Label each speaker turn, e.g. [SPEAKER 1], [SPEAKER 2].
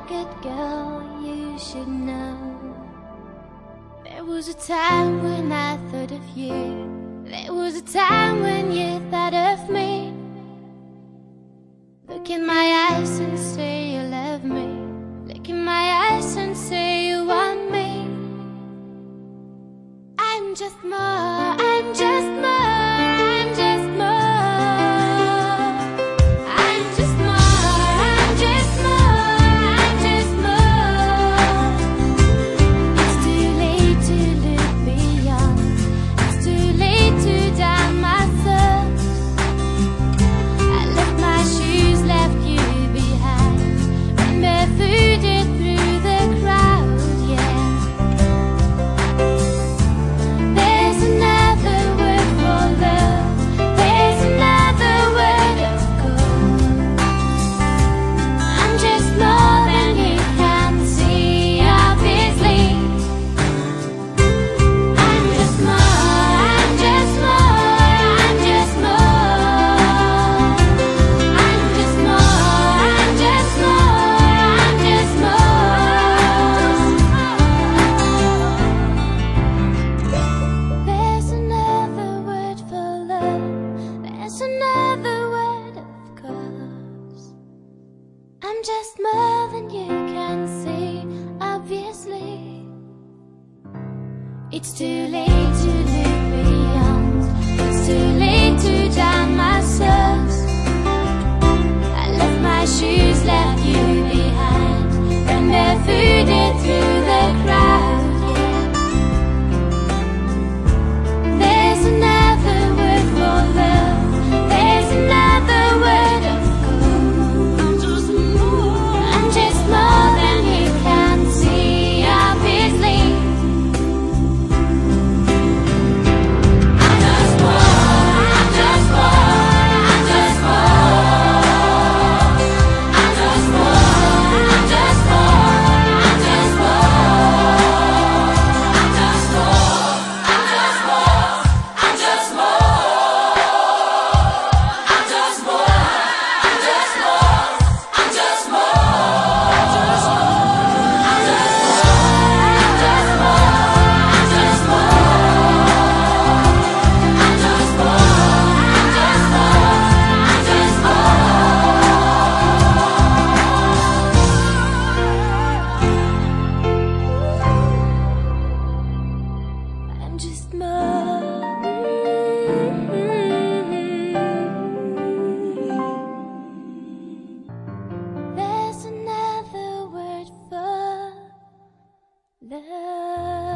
[SPEAKER 1] good girl, you should know. There was a time when I thought of you. There was a time when you thought of me. Look in my eyes and say you love me. Look in my eyes and say you want me. I'm just more, I'm just more, I'm just more. I'm just more, I'm just more, I'm just more. It's too late to look beyond. It's too late to down myself. I left my shoes, left you behind, and barefooted through the crowd, yeah. There's another word for love. There's another word of course. I'm just more than you can see, obviously. I'm just more, I'm just more, I'm just more. I'm just more, I'm just more, I'm just more. There's another word for love. There's another word of course. I'm just more than you can see, obviously. It's too late to look beyond. It's too late to drown my source. I left my shoes, left you behind, ran barefooted through the crowd, yeah. There's another word for love. There's another word of course. I'm just more than you can see, obviously. I'm just more, I'm just more, I'm just more. I'm just more, I'm just more, I'm just more. I'm just more, I'm just more, I'm just more. I'm just more, I'm just more, I'm just more. I'm just more. There's another word for love.